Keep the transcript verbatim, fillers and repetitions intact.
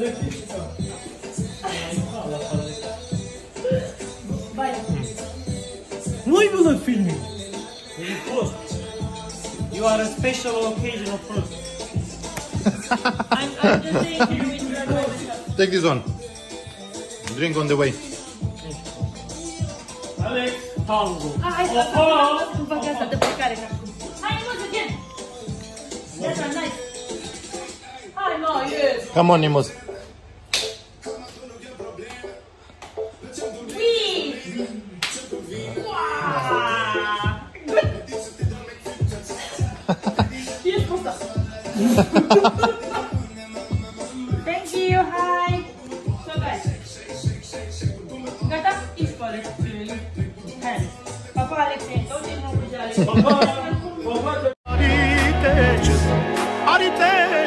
Nu-i văzut filmul! E prost! You are a special occasion of fruit. I'm, I'm just saying you in the Take this one. Drink on the way. Alex, tango. Hai să fac asta de plecare. Hai, mă, să gen! That's nice. Hai, mă, yes! Come on, Nimus. Thank you, hi! So guys, gata? Ești cu Alex. Hai, papa Alex, tot din nou cu Alex. Arite, arite,